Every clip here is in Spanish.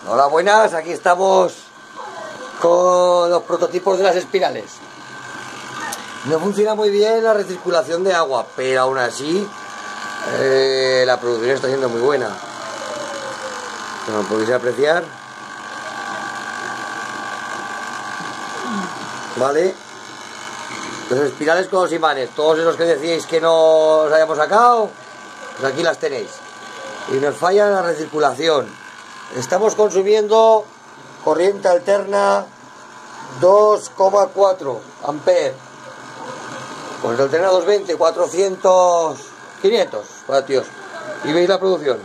Hola, buenas, aquí estamos con los prototipos de las espirales. No funciona muy bien la recirculación de agua, pero aún así la producción está siendo muy buena. Como podéis apreciar, ¿vale? Los espirales con los imanes, todos esos que decíais que no los habíamos sacado, pues aquí las tenéis. Y nos falla la recirculación. Estamos consumiendo corriente alterna 2,4 amperes. Corriente alterna 220, 400, 500 vatios. Y veis la producción.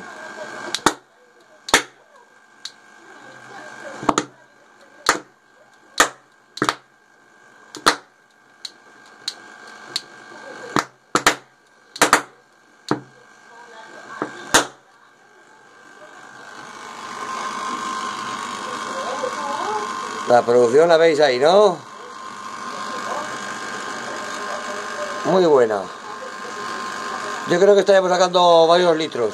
La producción la veis ahí, ¿no? Muy buena. Yo creo que estaremos sacando varios litros.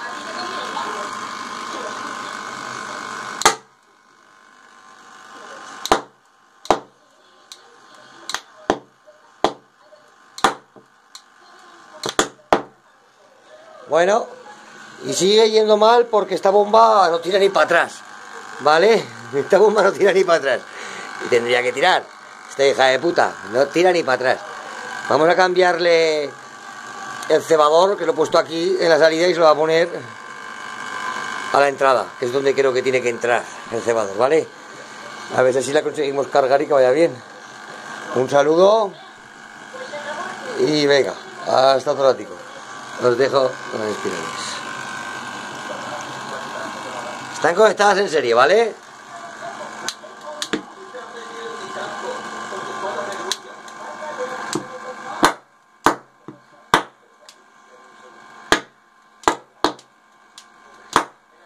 Bueno, y sigue yendo mal porque esta bomba no tira ni para atrás, ¿vale? Esta bomba no tira ni para atrás. Y tendría que tirar. Esta hija de puta no tira ni para atrás. Vamos a cambiarle el cebador, que lo he puesto aquí en la salida, y se lo va a poner a la entrada, que es donde creo que tiene que entrar el cebador, ¿vale? A ver si así la conseguimos cargar y que vaya bien. Un saludo y venga, hasta otro ratico. Os dejo con las espirales. Están conectadas en serie, ¿vale?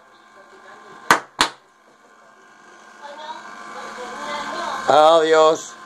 Adiós.